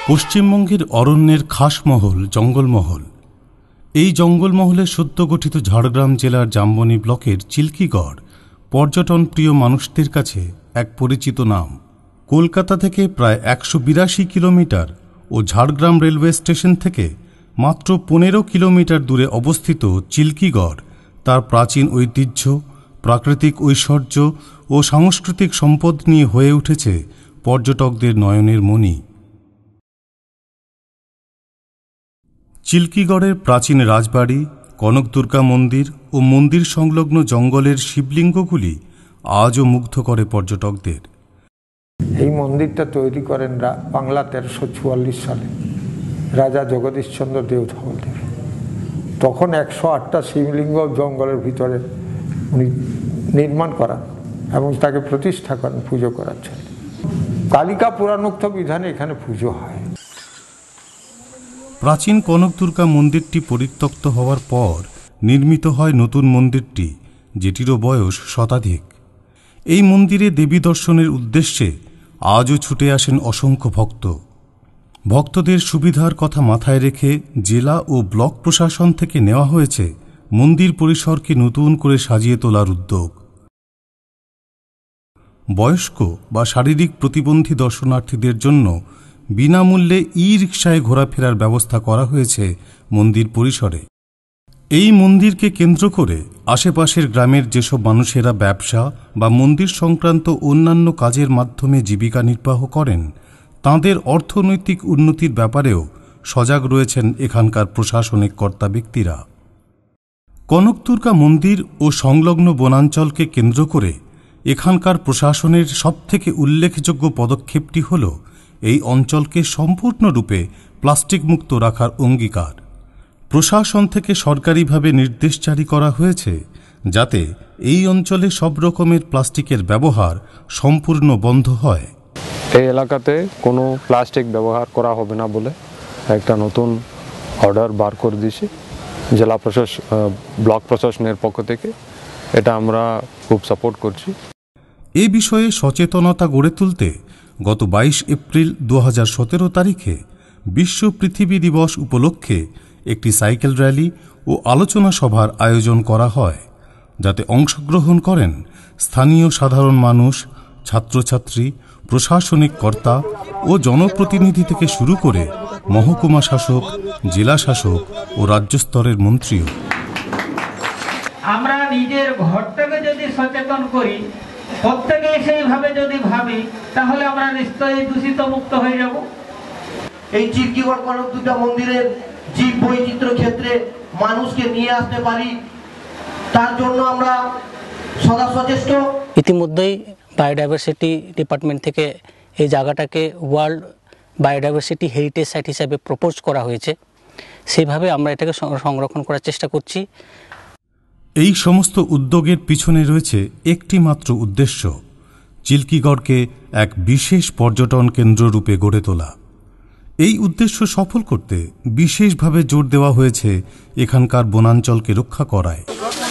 পশ্চিমবঙ্গের অরণ্যের খাসমহল জঙ্গলমহল। এই জঙ্গলমহলে সদ্য গঠিত ঝাড়গ্রাম জেলার জামবনি ব্লকের চিল্কিগড় পর্যটন প্রিয় মানুষদের কাছে এক পরিচিত নাম। কলকাতা থেকে প্রায় ১৮২ কিলোমিটার ও ঝাড়গ্রাম রেলওয়ে স্টেশন থেকে মাত্র ১৫ কিলোমিটার দূরে অবস্থিত চিল্কিগড় তার প্রাচীন ঐতিহ্য, প্রাকৃতিক ঐশ্বর্য ও সাংস্কৃতিক সম্পদ নিয়ে হয়ে উঠেছে পর্যটকদের নয়নের মণি। চিল্কিগড়ের প্রাচীন রাজবাড়ি, কনকদুর্গা মন্দির ও মন্দির সংলগ্ন জঙ্গলের শিবলিঙ্গগুলি আজও মুগ্ধ করে পর্যটকদের। এই মন্দিরটা তৈরি করেন বাংলা ১৩৪৪ সালে রাজা জগদীশচন্দ্র দেওধর। তখন ১০৮টা শিবলিঙ্গ জঙ্গলের ভিতরে উনি নির্মাণ করান এবং তাকে প্রতিষ্ঠা করেন পুজো করার জন্য। কালিকা পুরাণোক্ত বিধানে এখানে পুজো হয়। প্রাচীন কনকদুর্গা মন্দিরটি পরিত্যক্ত হওয়ার পর নির্মিত হয় নতুন মন্দিরটি, যেটিরও বয়স শতাধিক। এই মন্দিরে দেবী দর্শনের উদ্দেশ্যে আজও ছুটে আসেন অসংখ্য ভক্ত। ভক্তদের সুবিধার কথা মাথায় রেখে জেলা ও ব্লক প্রশাসন থেকে নেওয়া হয়েছে মন্দির পরিসরকে নতুন করে সাজিয়ে তোলার উদ্যোগ। বয়স্ক বা শারীরিক প্রতিবন্ধী দর্শনার্থীদের জন্য বিনামূল্যে ই-রিকশায় ঘোরাফেরার ব্যবস্থা করা হয়েছে মন্দির পরিসরে। এই মন্দিরকে কেন্দ্র করে আশেপাশের গ্রামের যেসব মানুষেরা ব্যবসা বা মন্দির সংক্রান্ত অন্যান্য কাজের মাধ্যমে জীবিকা নির্বাহ করেন, তাঁদের অর্থনৈতিক উন্নতির ব্যাপারেও সজাগ রয়েছেন এখানকার প্রশাসনিক কর্তা ব্যক্তিরা। কনকদুর্গা মন্দির ও সংলগ্ন বনাঞ্চলকে কেন্দ্র করে এখানকার প্রশাসনের সবথেকে উল্লেখযোগ্য পদক্ষেপটি হল এই অঞ্চলকে সম্পূর্ণরূপে প্লাস্টিক মুক্ত রাখার অঙ্গীকার। প্রশাসন থেকে সরকারিভাবে নির্দেশ জারি করা হয়েছে যাতে এই অঞ্চলে সব রকমের প্লাস্টিকের ব্যবহার সম্পূর্ণ বন্ধ হয়। এই এলাকাতে কোনো প্লাস্টিক ব্যবহার করা হবে না বলে একটা নতুন অর্ডার বার করে দিয়েছি জেলা প্রশাসন, ব্লক প্রশাসনের পক্ষ থেকে। এটা আমরা খুব সাপোর্ট করছি। এ বিষয়ে সচেতনতা গড়ে তুলতে গত ২২ এপ্রিল ২০১৭ তারিখে বিশ্ব পৃথিবী দিবস উপলক্ষে একটি সাইকেল র্যালি ও আলোচনা সভার আয়োজন করা হয়, যাতে অংশগ্রহণ করেন স্থানীয় সাধারণ মানুষ, ছাত্রছাত্রী, প্রশাসনিক কর্তা ও জনপ্রতিনিধি থেকে শুরু করে মহকুমা শাসক, জেলা শাসক ও রাজ্য স্তরের মন্ত্রীও। আমরা নিজের ঘরটাকে যদি সচেতন করি, প্রত্যেকে সেইভাবে যদি ভাবি, তাহলে আমরা নিশ্চয়ই দূষিত মুক্ত হয়ে যাব। এই চিল্কিগড় কনকদুর্গা মন্দিরের জীব বৈচিত্র্য ক্ষেত্রে মানুষকে নিয়ে আসতে পারি, তার জন্য আমরা সদা সচেষ্ট। ইতিমধ্যেই বায়োডাইভার্সিটি ডিপার্টমেন্ট থেকে এই জায়গাটাকে ওয়ার্ল্ড বায়োডাইভার্সিটি হেরিটেজ সাইট হিসাবে প্রপোজ করা হয়েছে। সেইভাবে আমরা এটাকে সংরক্ষণ করার চেষ্টা করছি। এই সমস্ত উদ্যোগের পিছনে রয়েছে একটি মাত্র উদ্দেশ্য, চিল্কিগড়কে এক বিশেষ পর্যটন কেন্দ্র রূপে গড়ে তোলা। এই উদ্দেশ্য সফল করতে বিশেষভাবে জোর দেওয়া হয়েছে এখানকার বনাঞ্চলকে রক্ষা করায়।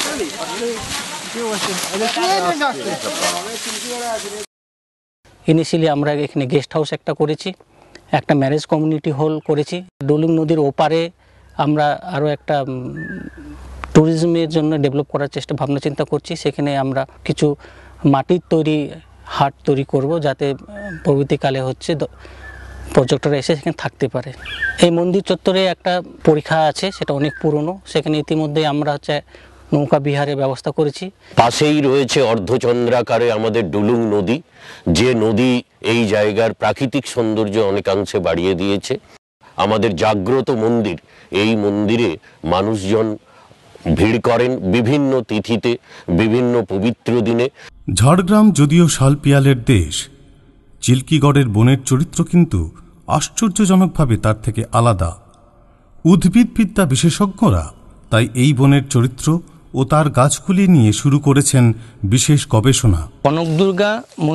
ইনিশিয়ালি আমরা এখানে গেস্ট হাউস একটা করেছি, একটা ম্যারেজ কমিউনিটি হল করেছি। ডুলুং নদীর ওপারে আমরা আরও একটা ট্যুরিজমের জন্য ডেভেলপ করার ভাবনা চিন্তা করছি। সেখানে আমরা কিছু মাটির তৈরি হাট তৈরি করব, যাতে পরবর্তীকালে পর্যটকরা এসে সেখানে থাকতে পারে। এই মন্দির চত্বরে একটা পরীক্ষা আছে, সেটা অনেক পুরনো। সেখানে ইতিমধ্যে আমরা নৌকা বিহারের ব্যবস্থা করেছি। পাশেই রয়েছে অর্ধচন্দ্রাকারে আমাদের ডুলুং নদী, যে নদী এই জায়গার প্রাকৃতিক সৌন্দর্য অনেকাংশে বাড়িয়ে দিয়েছে। আমাদের জাগ্রত মন্দির, এই মন্দিরে মানুষজন ভিড় করেন বিভিন্ন তিথিতে, বিভিন্ন পবিত্র দিনে। ঝাড়গ্রাম যদিও শালপিয়ালের দেশ, চিল্কিগড়ের বনের চরিত্র কিন্তু আশ্চর্যজনকভাবে তার থেকে আলাদা। উদ্ভিদবিদ্যা বিশেষজ্ঞরা তাই এই বনের চরিত্র ও তার গাছগুলি নিয়ে শুরু করেছেন বিশেষ গবেষণা। কনকদুর্গা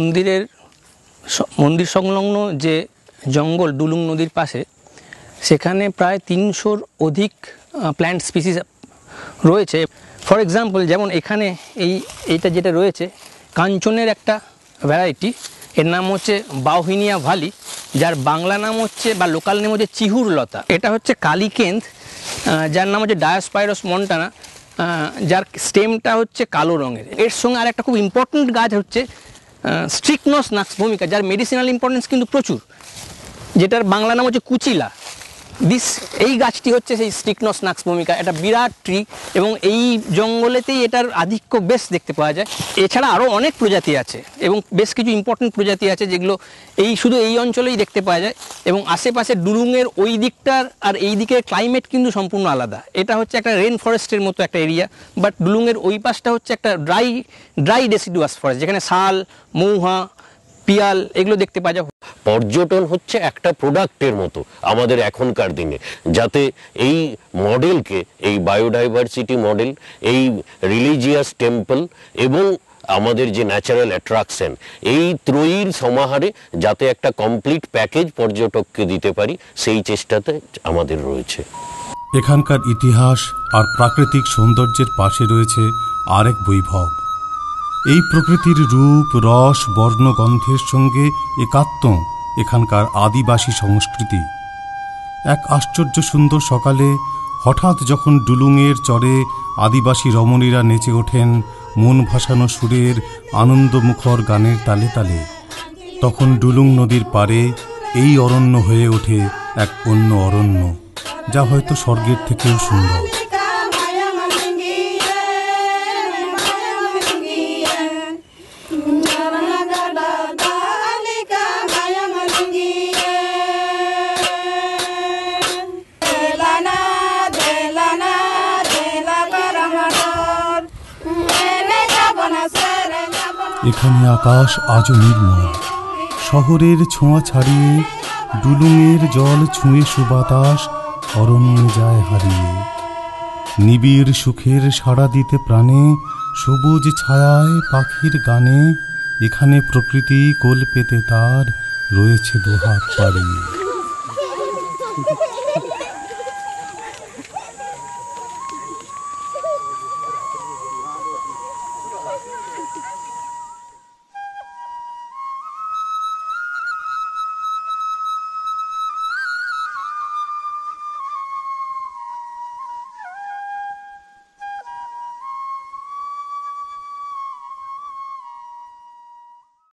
মন্দির সংলগ্ন যে জঙ্গল ডুলুং নদীর পাশে, সেখানে প্রায় ৩০০-র অধিক প্ল্যান্ট স্পিসিস রয়েছে। ফর এক্সাম্পল, যেমন এখানে এইটা যেটা রয়েছে কাঞ্চনের একটা ভ্যারাইটি, এর নাম হচ্ছে বাউহিনিয়া ভালি। যার বাংলা নাম হচ্ছে বা লোকাল নেম হচ্ছে চিহুর লতা। এটা হচ্ছে কালিকেন্দ, যার নাম হচ্ছে ডায়োস্পাইরস মন্টানা, যার স্টেমটা হচ্ছে কালো রঙের। এর সঙ্গে আর একটা খুব ইম্পর্টেন্ট গাছ হচ্ছে স্ট্রিকনস নাক্স ভূমিকা, যার মেডিসিনাল ইম্পর্টেন্স কিন্তু প্রচুর, যেটার বাংলা নাম হচ্ছে কুচিলা। এই গাছটি হচ্ছে সেই স্ট্রিকনস নাক্স ভূমিকা, এটা বিরাট ট্রি এবং এই জঙ্গলেতেই এটার আধিক্য বেশ দেখতে পাওয়া যায়। এছাড়া আরও অনেক প্রজাতি আছে এবং বেশ কিছু ইম্পর্টেন্ট প্রজাতি আছে যেগুলো শুধু এই অঞ্চলেই দেখতে পাওয়া যায়। এবং আশেপাশে ডুলুংয়ের ওই দিকটার আর এই দিকের ক্লাইমেট কিন্তু সম্পূর্ণ আলাদা। এটা হচ্ছে একটা রেন ফরেস্টের মতো একটা এরিয়া, বাট ডুলুংয়ের ওই পাশটা হচ্ছে একটা ড্রাই ডেসিডুয়াস ফরেস্ট, যেখানে শাল, মৌহা, পিয়াল এগুলো দেখতে পাওয়া যায়। পর্যটন হচ্ছে একটা প্রোডাক্টের মতো আমাদের এখনকার দিনে, যাতে এই মডেলকে, এই বায়োডাইভার্সিটি মডেল, এই রিলিজিয়াস টেম্পল এবং আমাদের যে ন্যাচারাল অ্যাট্রাকশন, এই ত্রয়ীর সমাহারে যাতে একটা কমপ্লিট প্যাকেজ পর্যটককে দিতে পারি, সেই চেষ্টাতে আমাদের রয়েছে। এখানকার ইতিহাস আর প্রাকৃতিক সৌন্দর্যের পাশে রয়েছে আরেক বৈভব। এই প্রকৃতির রূপ, রস, বর্ণ, গন্ধের সঙ্গে একাত্ম এখানকার আদিবাসী সংস্কৃতি। এক আশ্চর্য সুন্দর সকালে হঠাৎ যখন ডুলুংয়ের চরে আদিবাসী রমণীরা নেচে ওঠেন মন ভাসানো সুরের আনন্দমুখর গানের তালে তালে, তখন ডুলুং নদীর পারে এই অরণ্য হয়ে ওঠে এক অন্য অরণ্য, যা হয়তো স্বর্গের থেকেও সুন্দর। এখানে আকাশ আজও নির্মল, শহরের ছোঁয়া ছাড়িয়ে ডুলুংয়ের জল ছুঁয়ে সুবাতাস অরণ্যে যায় হারিয়ে। নিবিড় সুখের সাড়া দিতে প্রাণে, সবুজ ছায়ায় পাখির গানে, এখানে প্রকৃতি কোল পেতে তার রয়েছে দুহাত পাড়িয়ে।